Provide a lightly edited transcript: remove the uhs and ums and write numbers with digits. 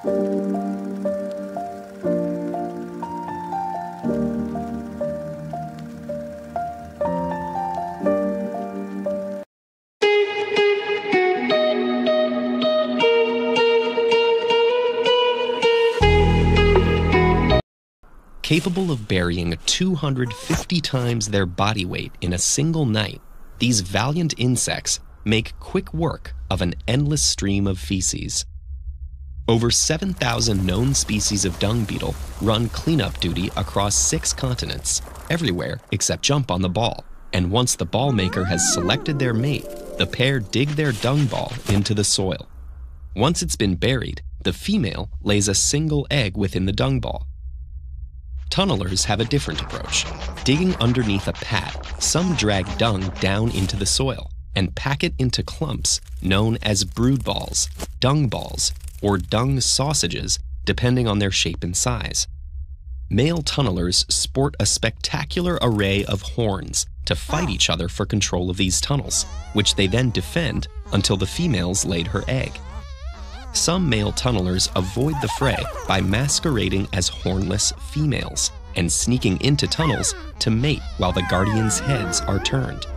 Capable of burying 250 times their body weight in a single night, these valiant insects make quick work of an endless stream of feces. Over 7,000 known species of dung beetle run cleanup duty across 6 continents, everywhere except jump on the ball. And once the ball maker has selected their mate, the pair dig their dung ball into the soil. Once it's been buried, the female lays a single egg within the dung ball. Tunnelers have a different approach. Digging underneath a pat, some drag dung down into the soil and pack it into clumps known as brood balls, dung balls, or dung sausages, depending on their shape and size. Male tunnelers sport a spectacular array of horns to fight each other for control of these tunnels, which they then defend until the female's laid her egg. Some male tunnelers avoid the fray by masquerading as hornless females and sneaking into tunnels to mate while the guardians' heads are turned.